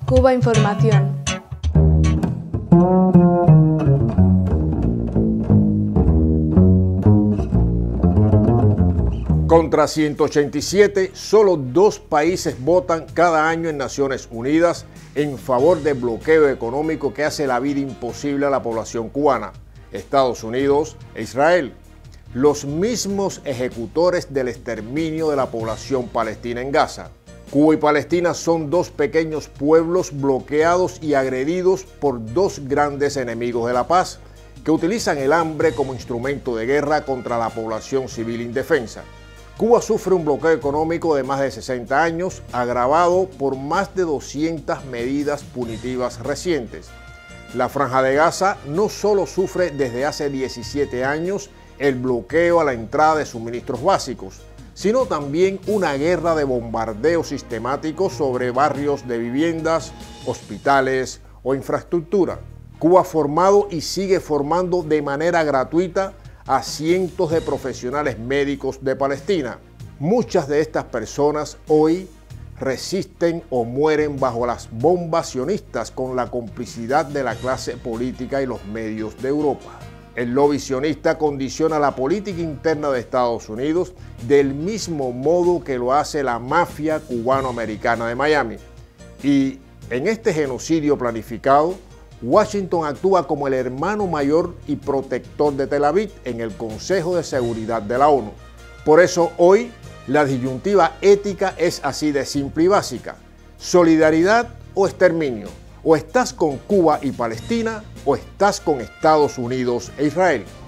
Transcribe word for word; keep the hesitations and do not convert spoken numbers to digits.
Cuba Información. Contra ciento ochenta y siete, solo dos países votan cada año en Naciones Unidas en favor del bloqueo económico que hace la vida imposible a la población cubana: Estados Unidos e Israel, los mismos ejecutores del exterminio de la población palestina en Gaza. Cuba y Palestina son dos pequeños pueblos bloqueados y agredidos por dos grandes enemigos de la paz que utilizan el hambre como instrumento de guerra contra la población civil indefensa. Cuba sufre un bloqueo económico de más de sesenta años, agravado por más de doscientas medidas punitivas recientes. La Franja de Gaza no solo sufre desde hace diecisiete años el bloqueo a la entrada de suministros básicos, sino también una guerra de bombardeos sistemáticos sobre barrios de viviendas, hospitales o infraestructura. Cuba ha formado y sigue formando de manera gratuita a cientos de profesionales médicos de Palestina. Muchas de estas personas hoy resisten o mueren bajo las bombas sionistas con la complicidad de la clase política y los medios de Europa. El lobby sionista condiciona la política interna de Estados Unidos del mismo modo que lo hace la mafia cubano-americana de Miami. Y en este genocidio planificado, Washington actúa como el hermano mayor y protector de Tel Aviv en el Consejo de Seguridad de la ONU. Por eso hoy la disyuntiva ética es así de simple y básica: solidaridad o exterminio. O estás con Cuba y Palestina o estás con Estados Unidos e Israel.